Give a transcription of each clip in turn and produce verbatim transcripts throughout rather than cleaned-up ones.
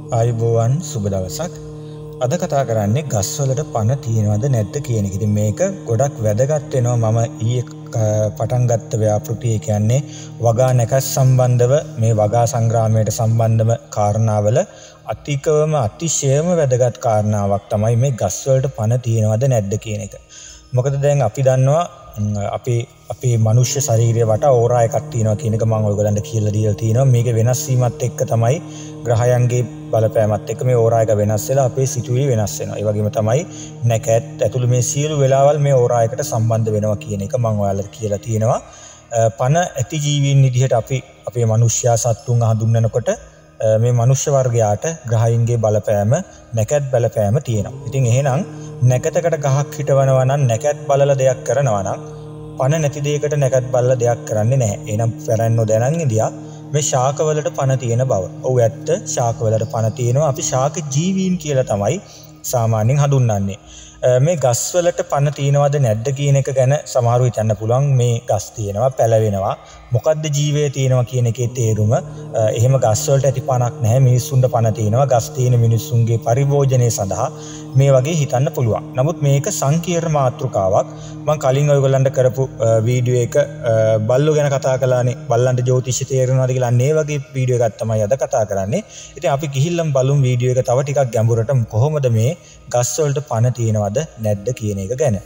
ආයුබෝවන් සුබ දවසක්. අද කතා කරන්නේ ගස්වලට පණ තියෙනවද නැද්ද කියන එක. ඉතින් මේක ගොඩක් වැදගත් වෙනවා. මම ඊයේ පටන් ගත්ත ව්‍යාපෘතිය කියන්නේ වගා නැකත් සම්බන්ධව මේ වගා සංග්‍රාමයට සම්බන්ධම කාරණාවල අතිකවම අතිශයම වැදගත් කාරණාවක් තමයි මේ ගස්වලට පණ තියෙනවද නැද්ද කියන එක. මොකද දැන් අපි දන්නවා අපි අපේ මනුෂ්‍ය ශරීරය වට ඕරා එකක් තියෙනවා කියන එක මම ඔයගලන්ට කියලා දීලා තියෙනවා. මේක වෙනස් වීමත් එක්ක තමයි ග්‍රහයන්ගේ බලපෑමත් එක්ක මේ ඕරා එක වෙනස් වෙලා අපේ සිතුවිලි වෙනස් වෙනවා. ඒ වගේම තමයි නැකත් ඇතුළු මේ සියලු වෙලාවල් මේ ඕරා එකට සම්බන්ධ වෙනවා කියන එක මම ඔයාලට කියලා තියෙනවා. පණ ඇති ජීවීන් විදිහට අපි අපේ මනුෂ්‍යයා සත්තුන් හඳුන්වනකොට මේ මනුෂ්‍ය වර්ගයාට ග්‍රහයින්ගේ බලපෑම නැකත් බලපෑම තියෙනවා. ඉතින් එහෙනම් නැකතකට ගහක් හිටවනවා නම් නැකත් බලලා දෙයක් කරනවා නම් පණ නැති දෙයකට නැකත් බලලා දෙයක් කරන්නේ නැහැ. එහෙනම් පැරැන්නෝ දැනන් ඉදියා මේ ශාකවලට පණ තියෙන බව. ඔව් ඇත්ත ශාකවලට පණ තියෙනවා. අපි ශාක ජීවීන් කියලා තමයි සාමාන්‍යයෙන් හඳුන්වන්නේ. මේ ගස්වලට පණ තියෙනවද නැද්ද කියන එක ගැන සමහරව හිතන්න පුළුවන්. මේ ගස් තියෙනවා පැලවෙනවා මොකද්ද ජීවය තියෙනවා කියන එකේ තේරුම. එහෙම ගස්වලට ඇති පණක් නැහැ. මිනිස්සුන්ට පණ තියෙනවා. ගස් තියෙන මිනිස්සුන්ගේ පරිභෝජනය සඳහා මේ වගේ හිතන්න පුළුවන්. නමුත් මේක සංකීර්ණ මාතෘකාවක්. මම කලින් ඔයගොල්ලන්ට කරපු වීඩියෝ එක බල්ලෝ ගැන කතා කළානේ. බල්ලන්ට ජ්‍යොතිෂය තේරෙනවද කියලා අන්න ඒ වගේ වීඩියෝ එකක් තමයි අද කතා කරන්නේ. ඉතින් අපි ගිහිල්ලම බලමු වීඩියෝ එක තව ටිකක් ගැඹුරට කොහොමද මේ ගස් වලට පණ තියෙනවද නැද්ද කියන එක ගැන.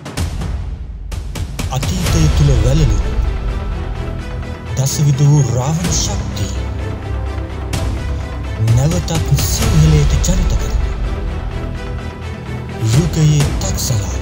අතීතය තුල වැළලු දසවිධ වූ රාවණ ශක්තිය නැවතත් සිංහලයට ජනිත කර යුගයේ තක්සලාව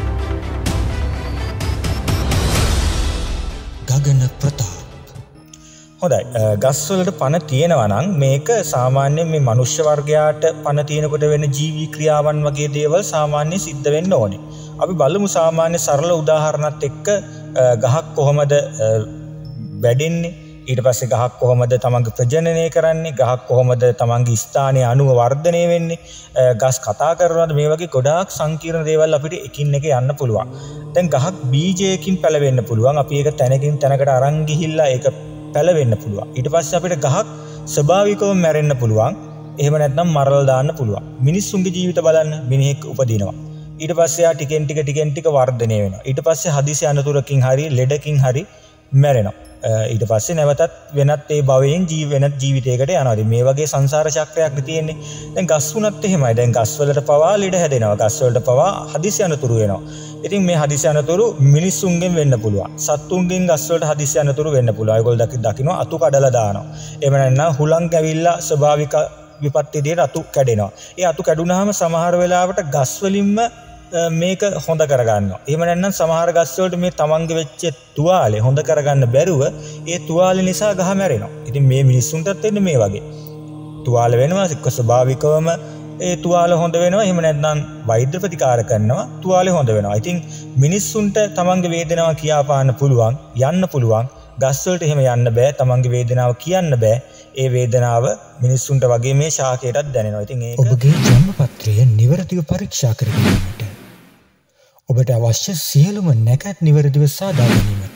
ගගන ප්‍රතාප. හොඳයි, ගස්වලට පණ තියෙනවා නම් මේක සාමාන්‍යයෙන් මේ මනුෂ්‍ය වර්ගයාට පණ තියෙනකොට වෙන ජීවී ක්‍රියාවන් වගේ දේවල් සාමාන්‍යයෙන් සිද්ධ වෙන්න ඕනේ. අපි බලමු සාමාන්‍ය සරල උදාහරණයක් එක්ක ගහක් කොහොමද වැඩෙන්නේ, ඊට පස්සේ ගහක් කොහොමද තමන්ගේ ප්‍රජනනය කරන්නේ, ගහක් කොහොමද තමන්ගේ ස්ථානයේ අණුව වර්ධනය වෙන්නේ, ගස් කතා කරනවාද, මේ වගේ ගොඩාක් සංකීර්ණ දේවල් අපිට එකින් එක යන්න පුළුවන්. දැන් ගහක් බීජයකින් පැලවෙන්න පුළුවන්. අපි ඒක තැනකින් තැනකට අරන් ගිහිල්ලා ඒක පැලවෙන්න පුළුවන්. ඊට පස්සේ අපිට ගහක් ස්වභාවිකවම මැරෙන්න පුළුවන්. එහෙම නැත්නම් මරලා දාන්න පුළුවන්. මිනිස්සුන්ගේ ජීවිත බලන්න, මිනිහෙක් උපදිනවා. ඊට පස්සේ ආ ටිකෙන් ටික ටිකෙන් ටික වර්ධනය වෙනවා. ඊට පස්සේ හදිසි අනතුරකින් හරි ලෙඩකින් හරි මැරෙනවා. ඊට පස්සේ නැවතත් වෙනත් ඒ භවයෙන් ජීව වෙනත් ජීවිතයකට යනවා. ඉතින් මේ වගේ සංසාර චක්‍රයක් තියෙන්නේ. දැන් ගස් වුණත් එහෙමයි. දැන් ගස් වලට පවා ලෙඩ හැදෙනවා. ගස් වලට පවා හදිසි අනතුරු වෙනවා. ඉතින් මේ හදිසි අනතුරු මිනිස්සුන්ගෙන් වෙන්න පුළුවන්. සත්තුන්ගෙන් ගස් වලට හදිසි අනතුරු වෙන්න පුළුවන්. ඒගොල්ලෝ දකින්න අතු කඩලා දානවා. එහෙම නැත්නම් හුලං කැවිල්ලා ස්වභාවික විපත්ති දෙයට අතු කැඩෙනවා. ඒ අතු කැඩුනහම සමහර වෙලාවට ගස් වලින්ම මේක හොඳ කරගන්නවා. එහෙම නැත්නම් සමහර ගස් වලට මේ තමන්ගේ වෙච්ච තුවාලේ හොඳ කරගන්න බැරුව ඒ තුවාලේ නිසා ගහ මැරෙනවා. ඉතින් මේ මිනිස්සුන්ටත් වෙන්නේ මේ වගේ. තුවාල වෙනවා, එක්ක ස්වභාවිකවම ඒ තුවාල හොඳ වෙනවා. එහෙම නැත්නම් වෛද්‍ය ප්‍රතිකාර කරනවා, තුවාලේ හොඳ වෙනවා. ඉතින් මිනිස්සුන්ට තමන්ගේ වේදනාව කියාපාන්න පුළුවන්, යන්න පුළුවන්. ගස් වලට එහෙම යන්න බෑ. තමන්ගේ වේදනාව කියන්න බෑ. ඒ වේදනාව මිනිස්සුන්ට වගේ මේ ශාකයටත් දැනෙනවා. ඉතින් ඒක ඔබගේ ජන්මපත්‍රය නිවැරදිව පරීක්ෂා කර ගැනීමට, ඔබට අවශ්‍ය සියලුම නැකත් නිවැරදිව සාදා ගැනීමට,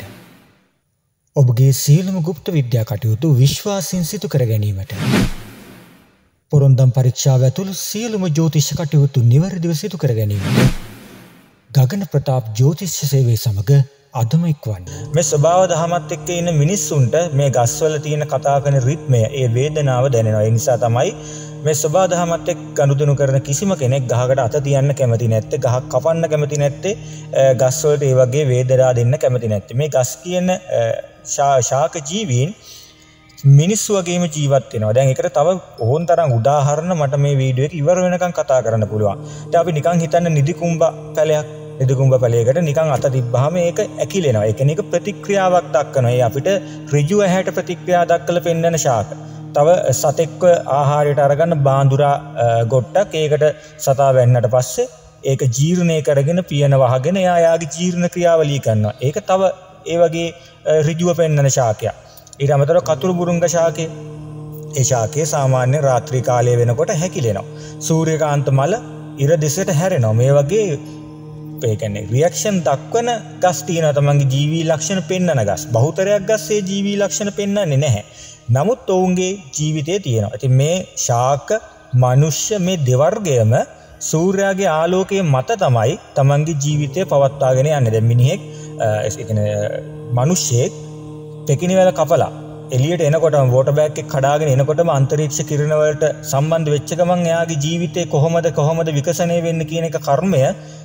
ඔබගේ සියලුම গুপ্ত විද්‍යා කටයුතු විශ්වාසයෙන් සිදු කර ගැනීමට, පොරොන්දම් පරීක්ෂාව ඇතුළු සියලුම ජ්‍යොතිෂ කටයුතු නිවැරදිව සිදු කර ගැනීමට ගගන ප්‍රතාප් ජ්‍යොතිෂ සේවය සමග අදම එක්වන්න. මේ ස්වභාව දහමත් එක්ක ඉන්න මිනිස්සුන්ට මේ ගස්වල තියෙන කතා කරන රිද්මය, ඒ වේදනාව දැනෙනවා. ඒ නිසා තමයි මේ ස්වභාව දහමත් එක්ක ගනුදෙනු කරන කිසිම කෙනෙක් ගහකට අත තියන්න කැමති නැත්තේ, ගහක් කපන්න කැමති නැත්තේ, ගස් වලට ඒ වගේ වේදනා දෙන්න කැමති නැත්තේ. මේ ගස් කියන ශාක ජීවීන් මිනිස්සු වගේම ජීවත් වෙනවා. දැන් ඒකට තව ඕන තරම් උදාහරණ මට මේ වීඩියෝ එක ඉවර වෙනකන් කතා කරන්න පුළුවන්. දැන් අපි නිකන් හිතන්න නිදිකුඹ පැලයක්, නිදිකුඹ පැලයකට නිකන් අත තිබ්බහම ඒක ඇකිලෙනවා. ඒ කියන්නේ ඒක ප්‍රතික්‍රියාවක් දක්වනවා. ඒ අපිට ඍජු ඇහැට ප්‍රතික්‍රියා දක්වලා පෙන්වන ශාක. තව සතෙක්ව ආහාරයට අරගන්න බාඳුරා ගොට්ටක්, ඒකට සතා වැන්නට පස්සේ ඒක ජීර්ණය කරගෙන පියන වහගෙන එයා යාගේ ජීර්ණ ක්‍රියාවලිය කරනවා. ඒක තව ඒ වගේ ඍජුව පෙන්වන ශාකයක්. ඊට අමතරව කතුරු බුරුංග ශාකය, ඒ ශාකය සාමාන්‍ය රාත්‍රී කාලය වෙනකොට හැකිලෙනවා. සූර්යකාන්ත මල ඉර දෙසට හැරෙනවා. මේ වගේ ඒ කියන්නේ රියැක්ෂන් දක්වන ගස් තියෙනවා. තමන්ගේ ජීවී ලක්ෂණ පෙන්වන ගස්. බහුතරයක් ගස් ඒ ජීවී ලක්ෂණ පෙන්වන්නේ නැහැ. නමුත් ඔවුන්ගේ ජීවිතයේ තියෙනවා. ඉතින් මේ ශාක මනුෂ්‍ය මේ දෙවර්ගයම සූර්යාගේ ආලෝකයේ මත තමයි තමන්ගේ ජීවිතය පවත්වාගෙන යන්නේ. දැන් මිනිහෙක් ඒ කියන්නේ මිනිහෙක් පෙකිනිවැල කපලා එළියට එනකොටම වෝටර් බෑග් එක කඩාගෙන එනකොටම අන්තරීක්ෂ කිරණ වලට සම්බන්ධ වෙච්ච ගමන් එයාගේ ජීවිතේ කොහොමද කොහොමද විකසණය වෙන්නේ කියන එක කර්මය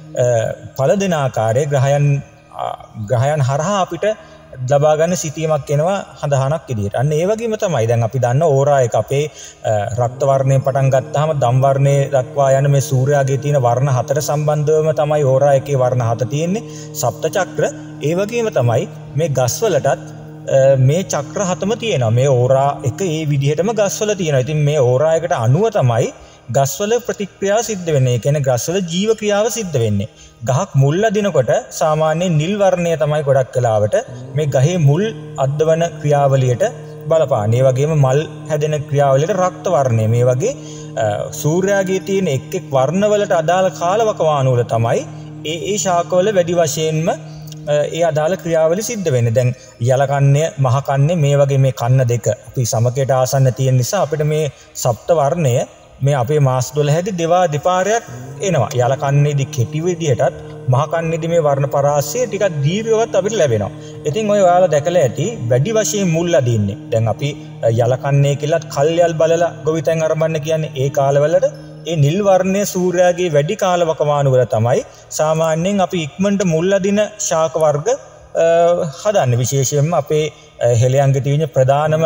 ඵල දෙන ආකාරයේ ග්‍රහයන් ග්‍රහයන් හරහා අපිට ලබා ගන්න සිටීමක් එනවා හඳහනක් විදියට. අන්න ඒ වගේම තමයි දැන් අපි දන්න ඕරා එක අපේ රක්ත වර්ණයෙන් පටන් ගත්තාම දම් වර්ණයේ දක්වා යන මේ සූර්යාගේ තියෙන වර්ණ හතර සම්බන්ධවම තමයි ඕරා එකේ වර්ණ හත තියෙන්නේ. සප්ත චක්‍ර. ඒ වගේම තමයි මේ ගස්වලටත් මේ චක්‍ර හතම තියෙනවා. මේ ඕරා එක ඒ විදිහටම ගස්වල තියෙනවා. ඉතින් මේ ඕරා එකට අනුව තමයි ගස්වල ප්‍රතික්‍රියා සිද්ධ වෙන්නේ. ඒ කියන්නේ ගස්වල ජීව ක්‍රියාව සිද්ධ වෙන්නේ. ගහක් මුල් අදිනකොට සාමාන්‍යයෙන් නිල් වර්ණය තමයි ගොඩක් වෙලාවට මේ ගහේ මුල් අද්දවන ක්‍රියාවලියට බලපාන. ඒ වගේම මල් හැදෙන ක්‍රියාවලියට රක්ත වර්ණය. මේ වගේ සූර්යාගේ තියෙන එක් එක් වර්ණවලට අදාළ කාලවකවානු වල තමයි ඒ ඒ ශාකවල වැඩි වශයෙන්ම ඒ අදාළ ක්‍රියාවලිය සිද්ධ වෙන්නේ. දැන් යලකන්නේ මහ කන්නේ මේ වගේ මේ කන්න දෙක අපි සමකයට ආසන්න තියෙන නිසා අපිට මේ සප්ත වර්ණය මේ අපේ මාස දොළහදී දෙවා දෙපාරයක් එනවා. යලකන්නේදී කෙටි විදිහටත් මහ කන්නේදී මේ වර්ණ පරාසය ටිකක් දීර්ඝවත් අපිට ලැබෙනවා. ඉතින් ඔය ඔයාලා දැකලා ඇති වැඩි වශයෙන් මුල් අදින්නේ. දැන් අපි යලකන්නේ කියලාත් කල්යල් බලලා ගොවිතැන් ආරම්භන්න කියන්නේ ඒ කාලවලට ඒ නිල් වර්ණයේ සූර්යාගේ වැඩි කාලවකවානු වල තමයි සාමාන්‍යයෙන් අපි ඉක්මනට මුල් අදින ශාක වර්ග හදන්නේ. විශේෂයෙන්ම අපේ හෙළයන්ගේ තියෙන ප්‍රධානම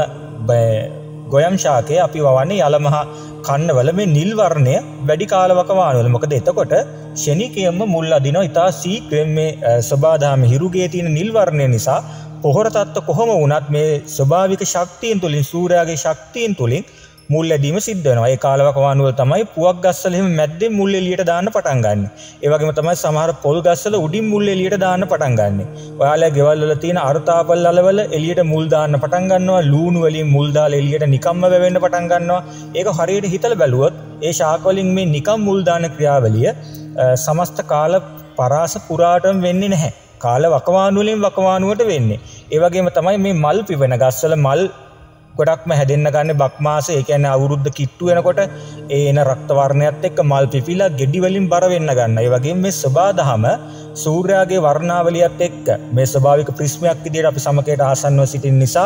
ගොයම් ශාකය අපි වවන්නේ යලමහ කන්නවල මේ නිල් වර්ණය වැඩි කාලවකවානු වල. මොකද එතකොට ශනිකයම මුල් අදිනවා. ඊට සීක්‍රෙන් මේ සබාදාම හිරුගේ තියෙන නිල් වර්ණය නිසා පොහොර තත්ත්ව කොහොම වුණත් මේ ස්වභාවික ශක්තියින් තුලින් සූර්යාගේ ශක්තියින් තුලින් මුල් ඇදීම සිද්ධ වෙනවා. ඒ කාලවකවානු වල තමයි පුවක් ගස්වල එහෙම මැද්දෙන් මුල් එළියට දාන්න පටන් ගන්න. ඒ වගේම තමයි සමහර පොල් ගස්වල උඩින් මුල් එළියට දාන්න පටන් ගන්න. ඔයාලා ගෙවල් වල තියෙන අරතාපල් අලවල එළියට මුල් දාන්න පටන් ගන්නවා. ලූණු වලින් මුල් දාලා එළියට නිකම්ම වැවෙන්න පටන් ගන්නවා. ඒක හරියට හිතලා බැලුවොත් ඒ ශාක වලින් මේ නිකම් මුල් දාන ක්‍රියාවලිය සමස්ත කාල පරාස පුරාටම වෙන්නේ නැහැ. කාල වකවානු වලින් වකවානුවට වෙන්නේ. ඒ වගේම තමයි මේ මල් පිපෙන ගස්වල මල් ගොඩක්ම හැදෙන්න ගන්නේ බක් මාස. ඒ කියන්නේ අවුරුද්ද කිට්ටු වෙනකොට ඒ එන රක්ත වර්ණයත් එක්ක මල් පිපිලා ගෙඩි වලින් බර වෙන්න ගන්නවා. ඒ වගේම මේ සබාදහම සූර්යාගේ වර්ණාවලියත් එක්ක මේ ස්වභාවික ප්‍රිස්මයක් විදියට අපි සමකයට ආසන්නව සිටින නිසා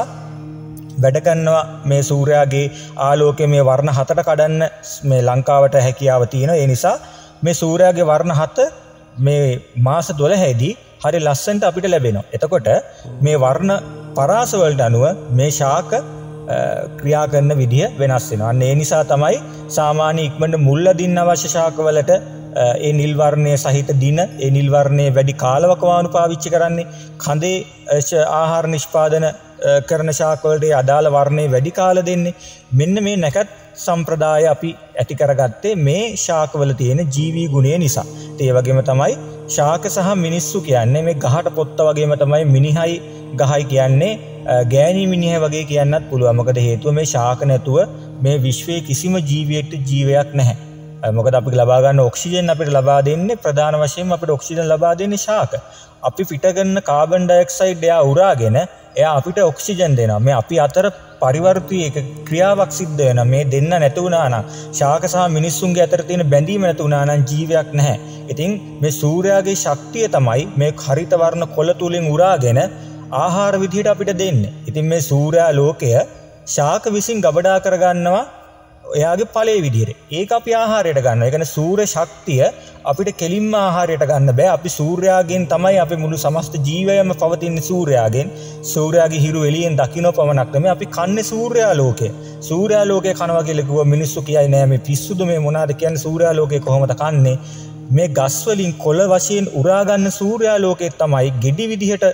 වැඩ කරනවා මේ සූර්යාගේ ආලෝකයේ මේ වර්ණ හතට කඩන්න මේ ලංකාවට හැකියාව තියෙනවා. ඒ නිසා මේ සූර්යාගේ වර්ණ හත මේ මාස දොළහදී හරි ලස්සනට අපිට ලැබෙනවා. එතකොට මේ වර්ණ පරාස වලට අනුව මේ ශාක ක්‍රියා කරන විදිය වෙනස් වෙනවා. අන්න ඒ නිසා තමයි සාමාන්‍ය ඉක්මනට මුල් අදින්න අවශ්‍ය ශාකවලට ඒ නිල් වර්ණයේ සහිත දින ඒ නිල් වර්ණයේ වැඩි කාලවකවානු පාවිච්චි කරන්නේ. කඳේ ආහාර නිෂ්පාදන කරන ශාකවලට ඒ අදාළ වර්ණයේ වැඩි කාල දෙන්නේ. මෙන්න මේ නැකත් සම්ප්‍රදාය අපි ඇති කරගත්තේ මේ ශාකවල තියෙන ජීවී ගුණය නිසා. ඒ වගේම තමයි ශාක සහ මිනිස්සු කියන්නේ මේ ගහට පොත්ත වගේම තමයි මිනිහයි ගහයි කියන්නේ ගෑණි මිනිහ වගේ කියන්නත් පුළුවන්. මොකද හේතුව මේ ශාක නැතුව මේ විශ්වයේ කිසිම ජීවියෙක්ට ජීවයක් නැහැ. මොකද අපි ලබා ගන්න ඔක්සිජන් අපිට ලබා දෙන්නේ ප්‍රධාන වශයෙන් අපිට ඔක්සිජන් ලබා දෙන්නේ ශාක. අපි පිට කරන කාබන් ඩයොක්සයිඩ් එයා උරාගෙන එයා අපිට ඔක්සිජන් දෙනවා. මේ අපි අතර පරිවර්තීය ක්‍රියාවක් සිද්ධ වෙනවා. මේ දෙන්න නැති වුණා නම් ශාක සහ මිනිස්සුන්ගේ අතර තියෙන බැඳීම නැති වුණා නම් ජීවයක් නැහැ. ඉතින් මේ සූර්යාගේ ශක්තිය තමයි මේ හරිත වර්ණ කොළ තුලින් උරාගෙන ආහාර විදිහට අපිට දෙන්නේ. ඉතින් මේ සූර්යා ලෝකය ශාක විසින් ගබඩා කරගන්නවා එයාගේ ඵලයේ විදිහට. ඒක අපි ආහාරයට ගන්නවා. ඒ කියන්නේ සූර්ය ශක්තිය අපිට කෙලින්ම ආහාරයට ගන්න බෑ. අපි සූර්යාගෙන් තමයි අපි මුළු සමස්ත ජීවයම පවතින්නේ සූර්යාගෙන්. සූර්යාගේ හිරු එළියෙන් දකින්න පමණක් නෙමෙයි අපි කන්නේ සූර්යා ලෝකය. සූර්යා ලෝකය කනවා කියලා කිව්ව මිනිස්සු කියයි නෑ මේ පිස්සුද මේ මොනවාද කියන්නේ සූර්යා ලෝකය කොහොමද කන්නේ? මේ ගස් වලින් කොළ වශයෙන් උරා ගන්න සූර්යා ලෝකය තමයි ගෙඩි විදිහට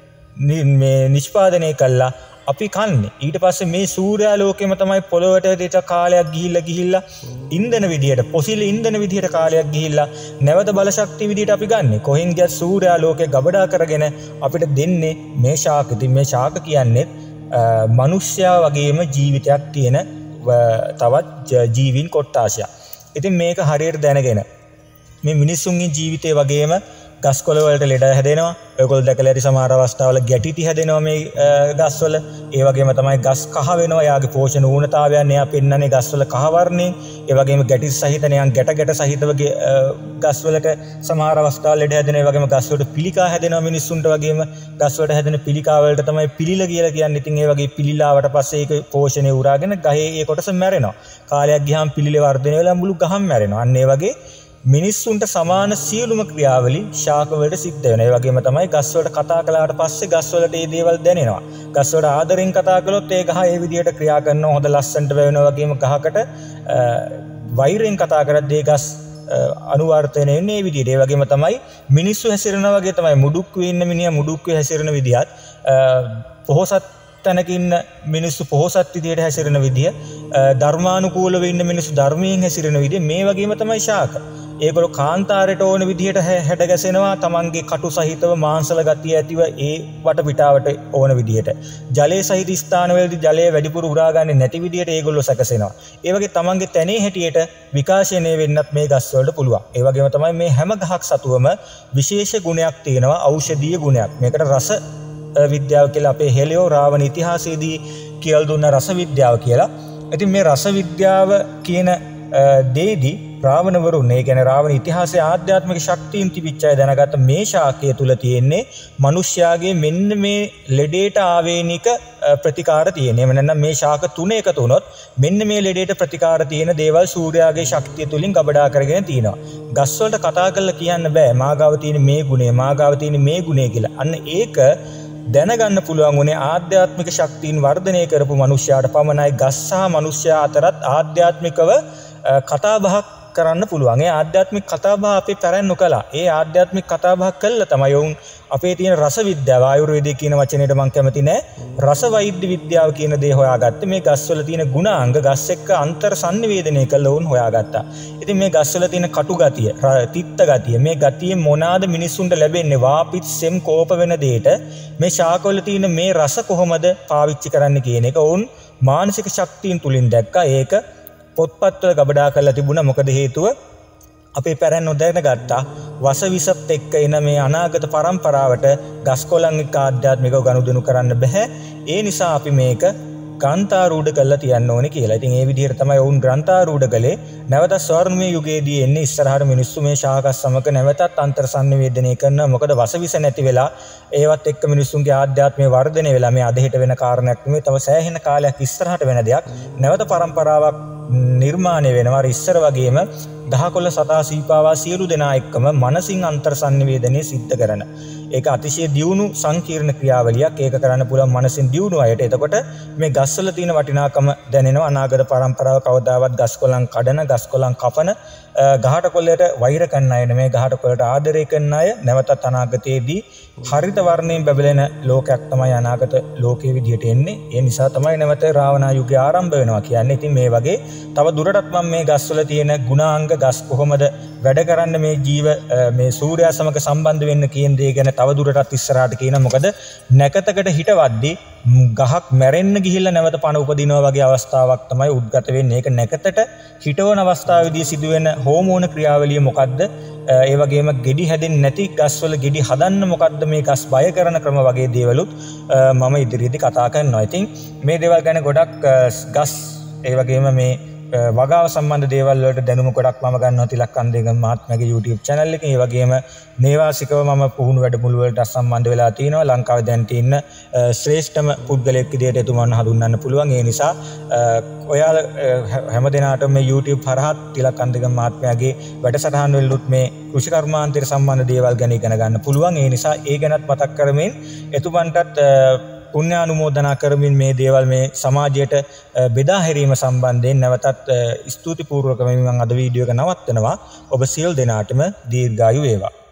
මේ නිෂ්පාදනය කළා අපි කන්නේ. ඊට පස්සේ මේ සූර්යා ලෝකෙම තමයි පොළොවට දෙට කාලයක් ගිහිල්ලා ගිහිල්ලා ඉන්ධන විදියට පොසිල් ඉන්ධන විදියට කාලයක් ගිහිල්ලා නැවත බල ශක්තිය විදියට අපි ගන්නෙ. කොහෙන් ගියත් සූර්යා ලෝකේ ගබඩා කරගෙන අපිට දෙන්නේ මේ ශාක. ඉතින් මේ ශාක කියන්නේ මිනිස්යා වගේම ජීවිතයක් තියෙන තවත් ජීවීන් කොට්ටාශයක්. ඉතින් මේක හරියට දැනගෙන මේ මිනිසුන්ගේ ජීවිතේ වගේම ගස්කොළ වලට ලෙඩ හැදෙනවා. ඔයගොල්ලෝ දැකලා ඇති සමහර අවස්ථාවල ගැටිටි හැදෙනවා මේ ගස්වල. ඒ වගේම තමයි ගස් කහ වෙනවා. යාගේ පෝෂණ ඌනතාවයන් එයා පෙන්නන්නේ ගස්වල කහ වර්ණයෙන්. ඒ වගේම ගැටි සහිත නියන් ගැට ගැට සහිතව ගස්වලට සමහර අවස්ථාවල ලෙඩ හැදෙනවා. ඒ වගේම ගස්වලට පිළිකා හැදෙනවා මිනිස්සුන්ට වගේම ගස්වලට හැදෙන පිළිකා වලට තමයි පිළිල කියලා කියන්නේ. ඉතින් ඒ වගේ පිළිලාවට පස්සේ ඒක පෝෂණය උරාගෙන ගහේ ඒ කොටස මැරෙනවා. කාලයක් ගියාම පිළිලේ වර්ධනය වෙලා මුළු ගහම මැරෙනවා. අන්න ඒ වගේ මිනිස්සුන්ට සමාන සියලුම ක්‍රියාවලි ශාක වලට සිද්ධ වෙනවා. ඒ වගේම තමයි ගස් වලට කතා කළාට පස්සේ ගස් වලට මේ දේවල් දැනෙනවා. ගස් වලට ආදරෙන් කතා කළොත් ඒ ගහ ඒ විදිහට ක්‍රියා කරනවා. හොඳ ලස්සනට වැවෙනවා. වගේම ගහකට වෛරයෙන් කතා කරද්දී ගස් අනුවර්තනය වෙන්නේ මේ විදිහට. ඒ වගේම තමයි මිනිස්සු හැසිරෙනවා වගේ තමයි මුඩුක්කුවේ ඉන්න මිනිහා මුඩුක්කුවේ හැසිරෙන විදිහත් පොහොසත් තැනක ඉන්න මිනිස්සු පොහොසත් විදියට හැසිරෙන විදිය, ධර්මානුකූලව ඉන්න මිනිස්සු ධර්මයෙන් හැසිරෙන විදිය මේ වගේම තමයි ශාක. ඒගොල්ලෝ කාන්තාරයට ඕන විදියට හැඩ ගැසෙනවා තමන්ගේ කටු සහිතව මාංශල ගතිය ඇතිව ඒ වටපිටාවට ඕන විදියට. ජලයේ සහිත ස්ථානවලදී ජලය වැඩිපුර උරා ගන්නේ නැති විදියට ඒගොල්ලෝ සැකසෙනවා. ඒ වගේ තමන්ගේ තැනේ හැටියට විකාශනය වෙන්නත් මේ ගස් වලට පුළුවන්. ඒ වගේම තමයි මේ හැම ගහක් සතුවම විශේෂ ගුණයක් තියෙනවා, ඖෂධීය ගුණයක්. මේකට රස විද්‍යාව කියලා අපේ හෙලියෝ රාවණ ඉතිහාසයේදී කියලා දුන්න රස විද්‍යාව කියලා. ඉතින් මේ රස විද්‍යාව කියන දේදී රාවණවරුන්, ඒ කියන්නේ රාවණ ඉතිහාසයේ ආධ්‍යාත්මික ශක්තියින් තිබිච්ච අය දැනගත්ත මේ ශාකය තුල තියෙන්නේ මිනිස්යාගේ මෙන්න මේ ලෙඩේට ආවේනික ප්‍රතිකාර තියෙන. එහෙම නැත්නම් මේ ශාක තුන එකතු වුණොත් මෙන්න මේ ලෙඩේට ප්‍රතිකාර තියෙන දේවල් සූර්යාගේ ශක්තිය තුලින් ගබඩා කරගෙන තියෙනවා. ගස් වලට කතා කරලා කියන්න බෑ මාගාව තියෙන මේ ගුණය, මාගාව තියෙන මේ ගුණය කියලා. අන්න ඒක දැනගන්න පුළුවන් උනේ ආධ්‍යාත්මික ශක්තියින් වර්ධනය කරපු මිනිස්යාට පමණයි. ගස් සහ මිනිස්යා අතරත් ආධ්‍යාත්මිකව කතා බහක් කරන්න පුළුවන්. ඒ ආධ්‍යාත්මික කතා බහ අපේ පැරැන්නු කළා. ඒ ආධ්‍යාත්මික කතා බහ කළා තමයි වුන් අපේ තියෙන රස විද්‍යාව, ආයුර්වේදයේ කියන වචනේට මම කැමති නෑ. රස වෛද්‍ය විද්‍යාව කියන දේ හොයාගත්තේ මේ ගස්වල තියෙන ගුණාංග ගස් එක්ක අන්තර් සංනිවේදනය කළ වුන් හොයාගත්තා. ඉතින් මේ ගස්වල තියෙන කටු ගතිය, තිත්ත ගතිය, මේ ගතියේ මොනවාද මිනිසුන්ට ලැබෙන්නේ, වාපිත් සෙම් කෝප වෙන දෙයට මේ ශාකවල තියෙන මේ රස කොහොමද පාවිච්චි කරන්න කියන එක වුන් මානසික ශක්තියින් තුලින් දැක්කා. ඒක පොත්පත්වල ගබඩා කරලා තිබුණා. මොකද හේතුව අපේ පැරැන්නෝ දැනගත්තා වස විසත් එක්ක එන මේ අනාගත පරම්පරාවට ගස්කොළන් එක්ක ආධ්‍යාත්මිකව ගනුදෙනු කරන්න බෑ. ඒ නිසා අපි මේක ග්‍රන්ථාරූඪ කරලා තියන්න ඕනේ කියලා. ඉතින් ඒ විදිහට තමයි වුන් ග්‍රන්ථාරූඪ කළේ. නැවත ස්වර්ණමය යුගයේදී එන්නේ ඉස්සරහට මිනිස්සු මේ ශාකස් සමග නැවතත් අන්තර් සංනිවේදනය කරනවා. මොකද වස විස නැති වෙලා ඒවත් එක්ක මිනිස්සුන්ගේ ආධ්‍යාත්මය වර්ධනය වෙලා මේ අදහිට වෙන කාරණයක් නෙමෙයි. තව සෑහෙන කාලයක් ඉස්සරහට වෙන දෙයක්. නැවත පරම්පරාවක් නිර්මාණය වෙනවා. ඉස්සර වගේම දහකොළ සතා සීපාවා සියලු දෙනා එක්කම මනසින් අන්තර් සංනිවේදනය සිද්ධ කරන. ඒක අතිශය දියුණු සංකීර්ණ ක්‍රියාවලියක්. ඒක කරන්න පුළුවන් මනසින් දියුණු අයට. එතකොට මේ ගස්වල තියෙන වටිනාකම දැනෙනවා. අනාගත පරම්පරාව කවදාවත් ගස්කොළන් කඩන, ගස්කොළන් කපන, ගහට කොළයට වෛර කරන අය නෙමෙයි, ගහට කොළයට ආදරය කරන අය නැවතත් අනාගතයේදී හරිත වර්ණයෙන් බැබලෙන ලෝකයක් තමයි අනාගත ලෝකයේ විදිහට එන්නේ. ඒ නිසා තමයි නැවත රාවණා යුගය ආරම්භ වෙනවා කියන්නේ. ඉතින් මේ වගේ තව දුරටත් මම මේ ගස්වල තියෙන ගුණාංග, ගස් කොහොමද වැඩ කරන්න, මේ ජීව මේ සූර්යයා සමග සම්බන්ධ වෙන්න කියන දේ ගැන තව දුරටත් ඉස්සරහට කියනවා. මොකද නැකතකට හිටවද්දී ගහක් මැරෙන්න ගිහිල්ලා නැවත පණ උපදිනවා වගේ අවස්ථාවක් තමයි උද්ගත වෙන්නේ. ඒක නැකතට හිටවන අවස්ථාවේදී සිදුවෙන හෝමෝන ක්‍රියාවලිය මොකද්ද? ඒ වගේම ගෙඩි හැදෙන්නේ නැති ගස්වල ගෙඩි හදන්න මොකද්ද මේ ගස් බය කරන ක්‍රම වගේ දේවලුත් මම ඉදිරියේදී කතා කරනවා. ඉතින් මේ දේවල් ගැන ගොඩක් ගස් ඒ වගේම මේ වගාව සම්බන්ධ දේවල් වලට දැනුම ගොඩක් මම ගන්නවා තිලක්කන්දේගම මහත්මයාගේ YouTube channel එකේ. ඒ වගේම නේවාසිකව මම පුහුණු වැඩමුළු වලට සම්බන්ධ වෙලා තිනවා. ලංකාවේ දැන් තියෙන ශ්‍රේෂ්ඨම පුද්ගලයෙක් විදිහට එතුමන් හඳුන්වන්න පුළුවන්. ඒ නිසා ඔයාලා හැමදෙනාටම මේ YouTube හරහා තිලක්කන්දේගම මහත්මයාගේ වැඩසටහන් වලුත් මේ කෘෂි කර්මාන්තයට සම්බන්ධ දේවල් ගැන ඉගෙන ගන්න පුළුවන්. ඒ නිසා ඒ ගැනත් මතක් කරමින් එතුමන්ටත් පුණ්‍යානුමෝදනා කරමින් මේ දේවල් මේ සමාජයට බෙදා හැරීම සම්බන්ධයෙන් නැවතත් ස්තුතිපූර්වකව මම අද වීඩියෝ එක නවත්තනවා. ඔබ සියලු දෙනාටම දීර්ඝායු වේවා.